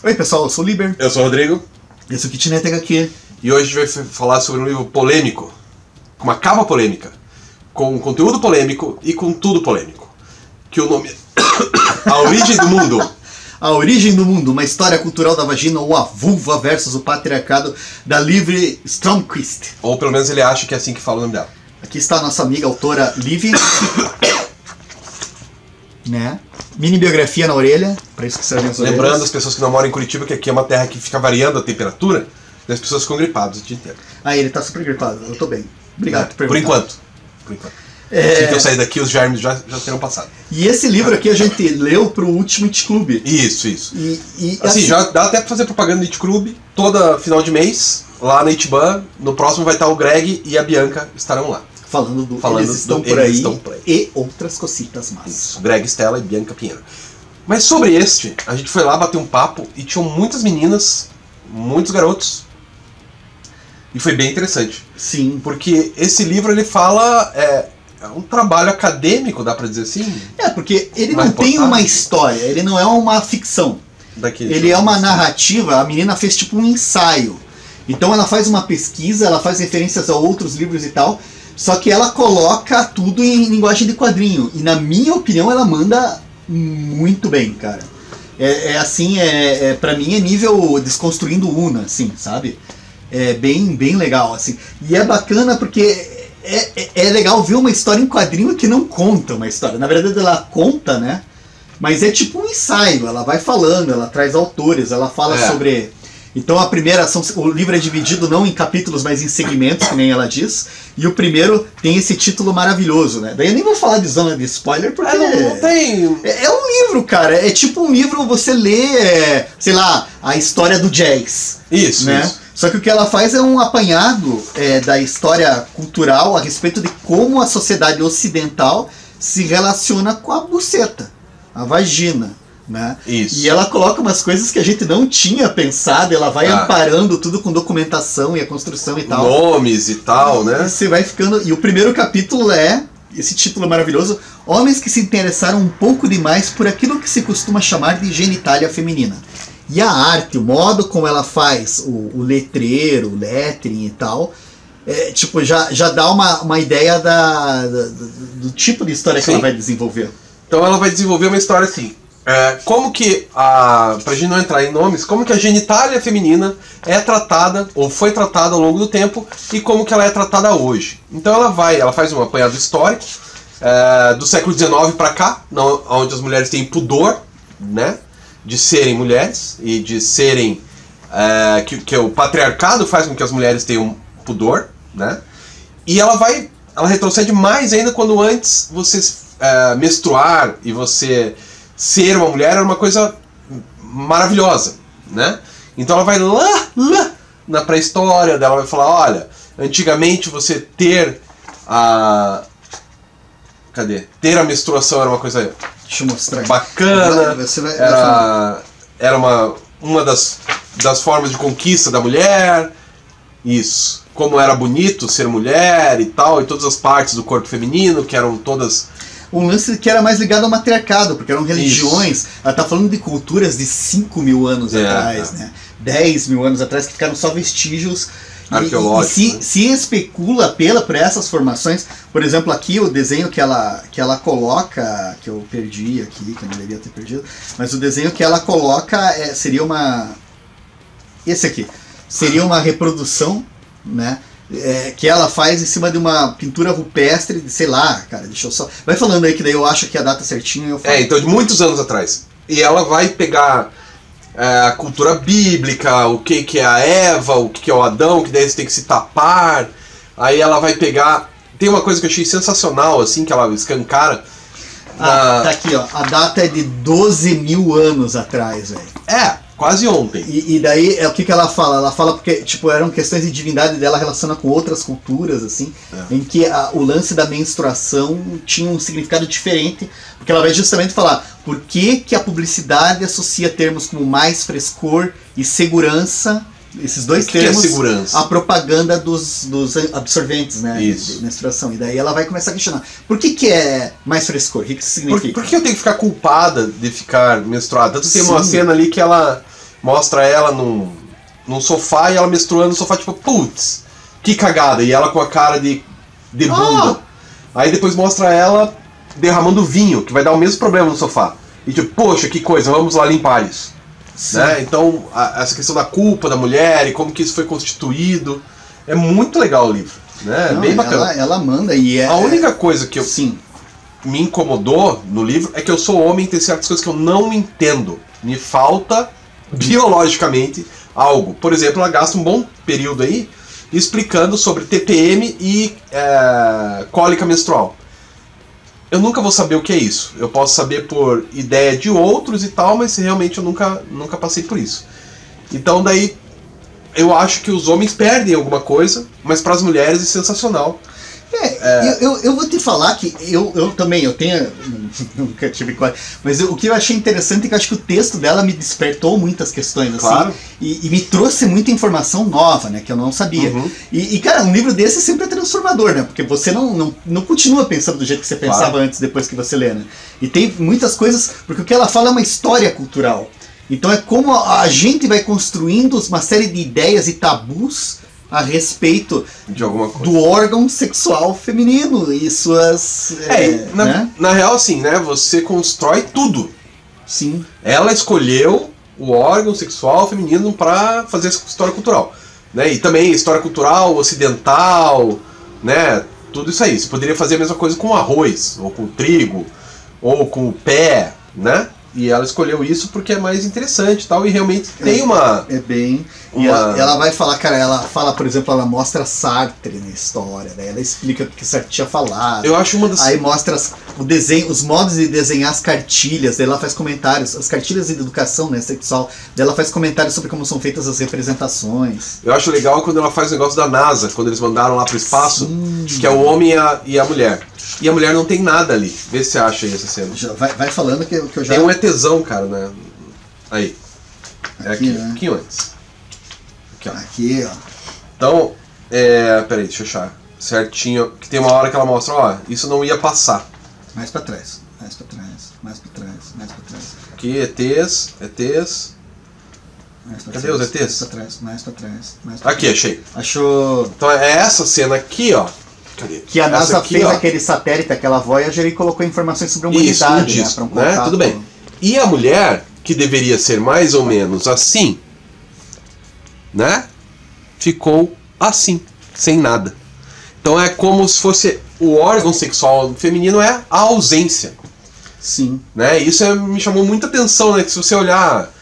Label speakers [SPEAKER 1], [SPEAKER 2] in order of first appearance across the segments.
[SPEAKER 1] Oi pessoal, eu sou o Liber.
[SPEAKER 2] Eu sou o Rodrigo.
[SPEAKER 1] Esse é o Kitnet HQ.
[SPEAKER 2] E hoje a gente vai falar sobre um livro polêmico, com uma capa polêmica, com conteúdo polêmico e com tudo polêmico. Que o nome é A Origem do Mundo.
[SPEAKER 1] A Origem do Mundo, uma história cultural da vagina ou a vulva versus o patriarcado, da Livre Stromquist.
[SPEAKER 2] Ou pelo menos ele acha que é assim que fala o nome dela.
[SPEAKER 1] Aqui está a nossa amiga autora Liv. Né? Mini biografia na orelha, para isso que servem as orelhas.
[SPEAKER 2] Lembrando as pessoas que não moram em Curitiba que aqui é uma terra que fica variando a temperatura e as pessoas ficam gripadas o dia inteiro.
[SPEAKER 1] Ah, ele tá super gripado, eu tô bem. Obrigado por perguntar.
[SPEAKER 2] Por enquanto. Assim que eu sair daqui, os germes já terão passado.
[SPEAKER 1] E esse livro aqui a gente leu pro Ultimate Club.
[SPEAKER 2] Isso.
[SPEAKER 1] E
[SPEAKER 2] assim, já dá até pra fazer propaganda no It Club, toda final de mês, lá na Itban. No próximo vai estar o Greg e a Bianca estarão lá.
[SPEAKER 1] Falando Eles Estão Por Aí e outras cositas más.
[SPEAKER 2] Isso, Greg, Stella e Bianca Pinheiro. Mas sobre este, a gente foi lá bater um papo e tinham muitas meninas, muitos garotos. E foi bem interessante.
[SPEAKER 1] Sim.
[SPEAKER 2] Porque esse livro ele fala... É um trabalho acadêmico, dá pra dizer assim?
[SPEAKER 1] Porque ele não tem uma história, ele não é uma ficção. Ele é uma narrativa, a menina fez tipo um ensaio. Então ela faz uma pesquisa, ela faz referências a outros livros e tal, só que ela coloca tudo em linguagem de quadrinho. E na minha opinião ela manda muito bem, cara. Pra mim é nível Desconstruindo Una, assim, sabe? É bem legal, assim. E é bacana porque... É legal ver uma história em quadrinho que não conta uma história. Na verdade ela conta, né? Mas é tipo um ensaio. Ela vai falando, ela traz autores, ela fala sobre... Então a primeira ação... O livro é dividido não em capítulos, mas em segmentos, que nem ela diz. E o primeiro tem esse título maravilhoso, né? Daí eu nem vou falar de zona de spoiler, porque...
[SPEAKER 2] não tem...
[SPEAKER 1] É um livro, cara. É tipo um livro, você lê, sei lá, a história do jazz.
[SPEAKER 2] Isso,
[SPEAKER 1] né?
[SPEAKER 2] isso.
[SPEAKER 1] Só que o que ela faz é um apanhado da história cultural a respeito de como a sociedade ocidental se relaciona com a buceta, a vagina, né?
[SPEAKER 2] Isso.
[SPEAKER 1] E ela coloca umas coisas que a gente não tinha pensado, ela vai amparando tudo com documentação e a construção e tal.
[SPEAKER 2] Nomes e tal, né?
[SPEAKER 1] E você vai ficando... E o primeiro capítulo é esse título maravilhoso: Homens que se interessaram um pouco demais por aquilo que se costuma chamar de genitália feminina. E a arte, o modo como ela faz o letreiro, o lettering e tal, já dá uma ideia do tipo de história que ela vai desenvolver.
[SPEAKER 2] Então ela vai desenvolver uma história assim. Como que, pra gente não entrar em nomes, como que a genitália feminina é tratada, ou foi tratada ao longo do tempo, e como que ela é tratada hoje. Então ela faz um apanhado histórico, do século XIX para cá, onde as mulheres têm pudor, né? De serem mulheres e de serem... que o patriarcado faz com que as mulheres tenham pudor, né? E ela retrocede mais ainda quando antes você menstruar e você ser uma mulher era uma coisa maravilhosa, né? Então ela vai lá na pré-história dela, vai falar, olha, antigamente você ter a... Ter a menstruação era uma coisa...
[SPEAKER 1] Deixa eu mostrar.
[SPEAKER 2] Bacana, era uma das formas de conquista da mulher, isso, como era bonito ser mulher e tal, e todas as partes do corpo feminino, que eram todas...
[SPEAKER 1] Um lance que era mais ligado ao matriarcado, porque eram religiões, isso. Ela tá falando de culturas de 5 mil anos atrás, né? 10 mil anos atrás, que ficaram só vestígios arqueológicos. E se especula por essas formações. Por exemplo, aqui o desenho que ela coloca, que eu perdi aqui, que eu não devia ter perdido, mas o desenho que ela coloca seria uma... Esse aqui. Seria uma reprodução, né? Que ela faz em cima de uma pintura rupestre, de, sei lá, cara, deixa eu só... Vai falando aí que daí eu acho que a data certinha eu falo.
[SPEAKER 2] Então de muitos anos atrás. E ela vai pegar... a cultura bíblica, o que é a Eva, o que é o Adão, que daí você tem que se tapar. Aí ela vai pegar... Tem uma coisa que eu achei sensacional, assim, que ela escancara.
[SPEAKER 1] Tá aqui, ó. A data é de 12 mil anos atrás, velho.
[SPEAKER 2] Quase ontem.
[SPEAKER 1] E daí, o que ela fala? Ela fala porque, tipo, eram questões de divindade dela relacionada com outras culturas, assim, em que o lance da menstruação tinha um significado diferente, porque ela vai justamente falar por que a publicidade associa termos como mais frescor e segurança, esses dois termos, a propaganda dos absorventes, né?
[SPEAKER 2] Isso.
[SPEAKER 1] De menstruação. E daí ela vai começar a questionar. Por que é mais frescor? O que isso significa?
[SPEAKER 2] Por que eu tenho que ficar culpada de ficar menstruada? Tanto tem uma cena ali que ela mostra ela num sofá e ela menstruando no sofá, tipo, putz, que cagada. E ela com a cara de bunda. Aí depois mostra ela derramando vinho, que vai dar o mesmo problema no sofá. E tipo, poxa, que coisa, vamos lá limpar isso. Né? Então, essa questão da culpa da mulher e como que isso foi constituído. É muito legal o livro. Né?
[SPEAKER 1] Não,
[SPEAKER 2] bem bacana.
[SPEAKER 1] Ela manda e
[SPEAKER 2] a única coisa que me incomodou no livro é que eu sou homem e tem certas coisas que eu não entendo. Me falta, biologicamente, algo. Por exemplo, ela gasta um bom período aí explicando sobre TPM e cólica menstrual. Eu nunca vou saber o que é isso. Eu posso saber por ideia de outros e tal, mas realmente eu nunca passei por isso. Então daí eu acho que os homens perdem alguma coisa, mas para as mulheres é sensacional.
[SPEAKER 1] Eu vou te falar que eu também, eu tenho, nunca tive quase, mas o que eu achei interessante é que eu acho que o texto dela me despertou muitas questões, assim, e me trouxe muita informação nova, né, que eu não sabia. E cara, um livro desse sempre é transformador, né, porque você não continua pensando do jeito que você pensava antes, depois que você lê, né. E tem muitas coisas, porque o que ela fala é uma história cultural. Então é como a gente vai construindo uma série de ideias e tabus a respeito
[SPEAKER 2] de alguma coisa.
[SPEAKER 1] Do órgão sexual feminino e suas...
[SPEAKER 2] na real, assim, né? Você constrói tudo.
[SPEAKER 1] Sim.
[SPEAKER 2] Ela escolheu o órgão sexual feminino para fazer essa história cultural. Né? E também história cultural, ocidental, né? Tudo isso aí. Você poderia fazer a mesma coisa com arroz, ou com trigo, ou com o pé, né? E ela escolheu isso porque é mais interessante e tal, e realmente tem uma...
[SPEAKER 1] É bem... E ela vai falar, cara, ela fala, por exemplo, ela mostra Sartre na história, daí ela explica o que Sartre tinha falado.
[SPEAKER 2] Eu acho uma das...
[SPEAKER 1] Aí mostra o desenho, os modos de desenhar as cartilhas, daí ela faz comentários, as cartilhas de educação, né, sexual, daí ela faz comentários sobre como são feitas as representações.
[SPEAKER 2] Eu acho legal quando ela faz o negócio da NASA, quando eles mandaram lá pro espaço, que é o homem e a mulher. E a mulher não tem nada ali. Vê se você acha aí essa cena.
[SPEAKER 1] Vai falando que eu já...
[SPEAKER 2] Tem um ETzão, cara, né? Aí. Aqui, né? Um pouquinho antes.
[SPEAKER 1] Aqui, ó.
[SPEAKER 2] Então, peraí, deixa eu achar certinho. Que tem uma hora que ela mostra, ó, isso não ia passar.
[SPEAKER 1] Mais pra trás, mais pra trás, mais pra trás, mais pra trás.
[SPEAKER 2] Aqui, ETs. Cadê os ETs?
[SPEAKER 1] Mais pra trás, mais pra trás, mais pra
[SPEAKER 2] aqui,
[SPEAKER 1] trás.
[SPEAKER 2] achei.
[SPEAKER 1] Achou.
[SPEAKER 2] Então é essa cena aqui, ó. Cadê?
[SPEAKER 1] Que a NASA aqui, fez aquele satélite, aquela Voyager, e colocou informações sobre a humanidade.
[SPEAKER 2] Isso, um disco, né? Tudo bem. E a mulher, que deveria ser mais ou menos assim, né? Ficou assim, sem nada. Então é como se fosse o órgão sexual feminino é a ausência.
[SPEAKER 1] Sim.
[SPEAKER 2] Né? Isso me chamou muita atenção, né? Que se você olhar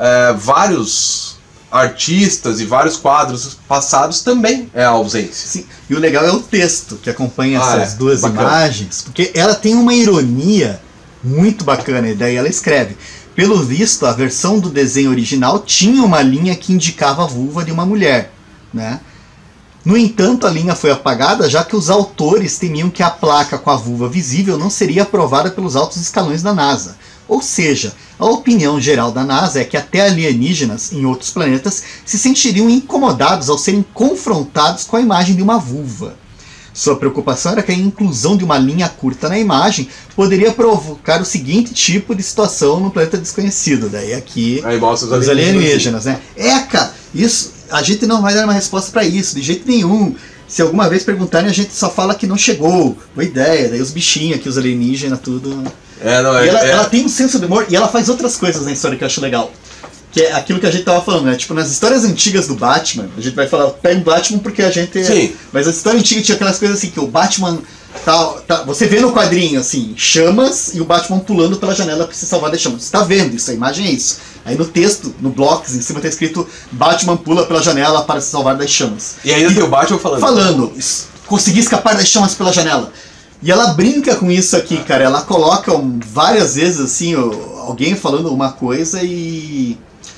[SPEAKER 2] vários artistas e vários quadros passados, também é a ausência.
[SPEAKER 1] Sim. E o legal é o texto que acompanha essas duas imagens, porque ela tem uma ironia muito bacana, e daí ela escreve: pelo visto, a versão do desenho original tinha uma linha que indicava a vulva de uma mulher, né? No entanto, a linha foi apagada, já que os autores temiam que a placa com a vulva visível não seria aprovada pelos altos escalões da NASA. Ou seja, a opinião geral da NASA é que até alienígenas em outros planetas se sentiriam incomodados ao serem confrontados com a imagem de uma vulva. Sua preocupação era que a inclusão de uma linha curta na imagem poderia provocar o seguinte tipo de situação no planeta desconhecido. Daí aqui,
[SPEAKER 2] aí mostra
[SPEAKER 1] os alienígenas, né? Cara, isso, a gente não vai dar uma resposta para isso, de jeito nenhum. Se alguma vez perguntarem, a gente só fala que não chegou. Boa ideia, daí os bichinhos aqui, os alienígenas, tudo. Ela tem um senso de humor e ela faz outras coisas na história que eu acho legal. Que é aquilo que a gente tava falando, né? Tipo, nas histórias antigas do Batman, a gente vai falar, pega o Batman porque a gente...
[SPEAKER 2] Sim.
[SPEAKER 1] Mas a história antiga tinha aquelas coisas assim, que o Batman... você vê no quadrinho, assim, chamas e o Batman pulando pela janela pra se salvar das chamas. Você tá vendo isso, a imagem é isso. Aí no texto, no blocos, em cima tá escrito Batman pula pela janela para se salvar das chamas.
[SPEAKER 2] E ainda tem o Batman falando.
[SPEAKER 1] Consegui escapar das chamas pela janela. E ela brinca com isso aqui, cara. Ela coloca várias vezes, assim, alguém falando uma coisa e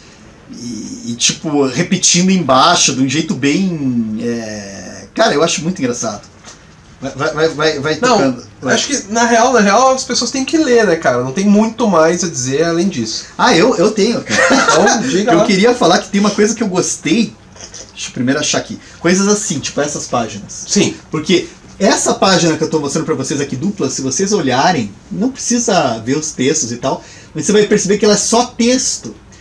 [SPEAKER 1] tipo, repetindo embaixo, de um jeito bem... Cara, eu acho muito engraçado. Vai tocando.
[SPEAKER 2] Acho que, na real, as pessoas têm que ler, né, cara? Não tem muito mais a dizer além disso.
[SPEAKER 1] Eu tenho, cara.
[SPEAKER 2] Então, diga lá.
[SPEAKER 1] Eu queria falar que tem uma coisa que eu gostei. Deixa eu primeiro achar aqui. Coisas assim, tipo essas páginas.
[SPEAKER 2] Sim.
[SPEAKER 1] Porque essa página que eu tô mostrando pra vocês aqui, dupla, se vocês olharem, não precisa ver os textos e tal, mas você vai perceber que ela é só texto.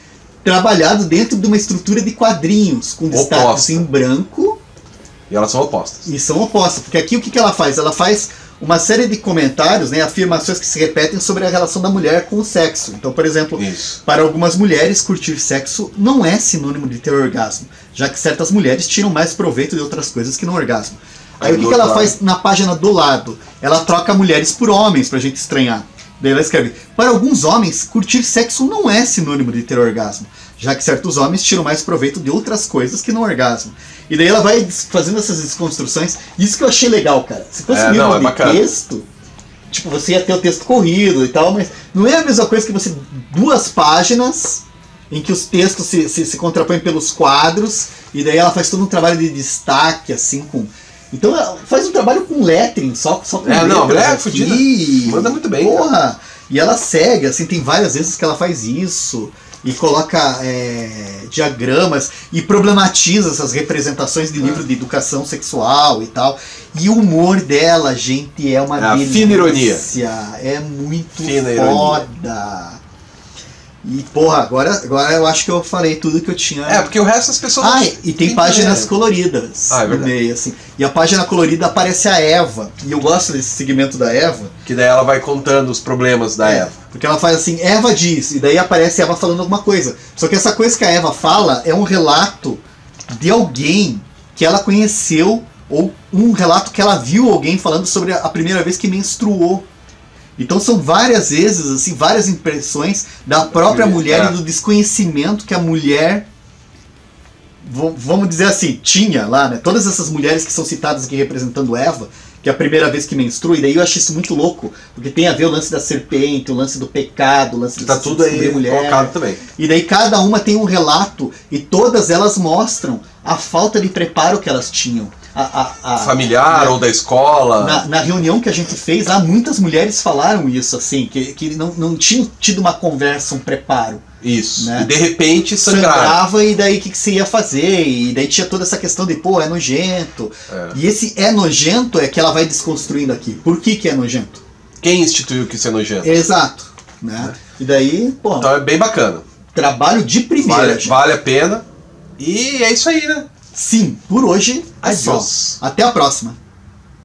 [SPEAKER 1] trabalhado dentro de uma estrutura de quadrinhos, com destaques em branco.
[SPEAKER 2] E elas são opostas.
[SPEAKER 1] E são opostas, porque aqui o que ela faz? Ela faz uma série de comentários, né, afirmações que se repetem sobre a relação da mulher com o sexo. Então, por exemplo, para algumas mulheres, curtir sexo não é sinônimo de ter orgasmo, já que certas mulheres tiram mais proveito de outras coisas que no orgasmo. Aí o que ela faz na página do lado? Ela troca mulheres por homens, pra gente estranhar. Daí ela escreve: para alguns homens, curtir sexo não é sinônimo de ter orgasmo, já que certos homens tiram mais proveito de outras coisas que no orgasmo. E daí ela vai fazendo essas desconstruções. Isso que eu achei legal, cara. Se fosse um livro de texto, tipo, você ia ter o texto corrido e tal, mas não é a mesma coisa que você... 2 páginas em que os textos se contrapõem pelos quadros, e daí ela faz todo um trabalho de destaque, assim, com... Então ela faz um trabalho com lettering, só com
[SPEAKER 2] letras fodida. Manda muito bem.
[SPEAKER 1] Porra! Cara. E ela segue, assim, tem várias vezes que ela faz isso. E coloca diagramas e problematiza essas representações de livro de educação sexual e tal. E o humor dela, gente, é uma delícia.
[SPEAKER 2] Fina ironia.
[SPEAKER 1] É muito foda. E, porra, agora eu acho que eu falei tudo que eu tinha.
[SPEAKER 2] Porque o resto das pessoas...
[SPEAKER 1] e tem páginas coloridas no meio, assim. E a página colorida aparece a Eva. E eu gosto desse segmento da Eva.
[SPEAKER 2] Que daí ela vai contando os problemas da Eva.
[SPEAKER 1] Porque ela faz assim, Eva diz, e daí aparece a Eva falando alguma coisa. Só que essa coisa que a Eva fala é um relato de alguém que ela conheceu, ou um relato que ela viu alguém falando sobre a primeira vez que menstruou. Então são várias vezes, assim, várias impressões da própria mulher e do desconhecimento que a mulher, vamos dizer assim, tinha lá, né? Todas essas mulheres que são citadas aqui representando Eva, que é a primeira vez que menstrua, e daí eu acho isso muito louco, porque tem a ver o lance da serpente, o lance do pecado, o lance
[SPEAKER 2] de tá tudo aí mulher, colocado também.
[SPEAKER 1] E daí cada uma tem um relato, e todas elas mostram a falta de preparo que elas tinham.
[SPEAKER 2] Familiar ou da escola.
[SPEAKER 1] Na reunião que a gente fez, muitas mulheres falaram isso, assim, que não tinham tido uma conversa, um preparo.
[SPEAKER 2] Isso. Né? E de repente sangrava.
[SPEAKER 1] E daí o que você ia fazer? E daí tinha toda essa questão de, é nojento. E esse é nojento é que ela vai desconstruindo aqui. Por que é nojento?
[SPEAKER 2] Quem instituiu que isso é nojento?
[SPEAKER 1] Exato. Né? E daí,
[SPEAKER 2] então é bem bacana.
[SPEAKER 1] Trabalho de primeira.
[SPEAKER 2] Vale a pena. E é isso aí, né?
[SPEAKER 1] Sim, por hoje é só. Até a próxima.